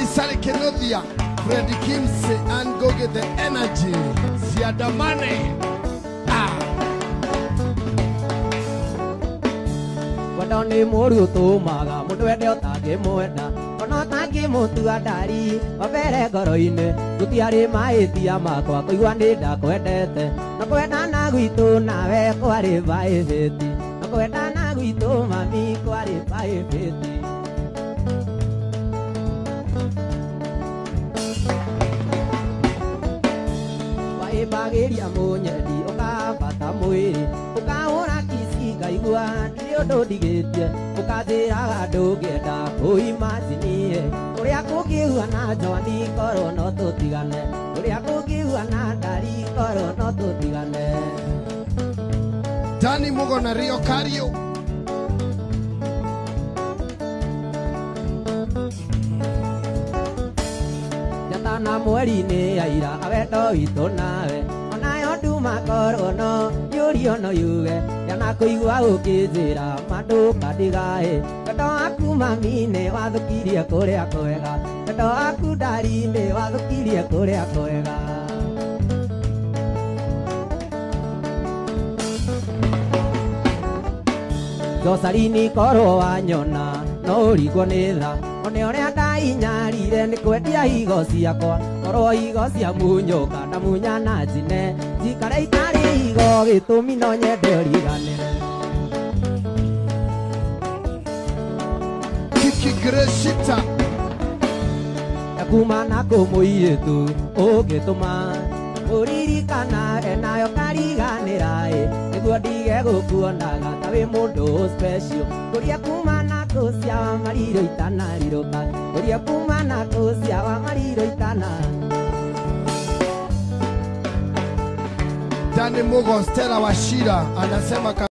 Sally Kenodia, Freddie Kimsey, and go get the energy. See the money. Wadone moru to maga, mudwede otage moeda. Ono tage motu adari, mabere goroine. Tutiare maeti amakwa, kuigwane da kwedete. Nakweda na guito nawe kware bae beti. Nakweda na guito mami kware bae beti. Wae bageria monyedi, oka bata mwiri, oka ora kisi gaigua, ndio digetie, oka dira dogeda, oi mazinie, ore akogiwa na jwani koro no totigane, ore akogiwa na dari koro no totigane. Dani Mugo na Rio Cario. Jatana mweri ne aira awedo ito nawe, onayo duma koro no yuri ono yuge, yana kuigua ukizira madu kadigae, kato aku mami ne wathukirie kuria kwega, kato aku dari ne wathukirie kuria kwega. Josarini koro wanyona no rigwo nĩ tha, one ũrĩa ndainyarire nĩ kwendia higo ciakwa, korwo higo cia munyũka ndamunya na njine, njikare itarĩ higo gĩtũmi no nyende ũriganĩre. Kiki Greshita Kuma na kũmũirĩtu ũngĩtũma ũririkana enayo kariganĩra nĩguo ndige gũkuonaga ta wĩ mũndũ special. Kũria kuma na kũcia wa marirũ itanarirũka, kũria kuma na kũcia wa marirũ itana. Dani Mugo Stella Washira anasema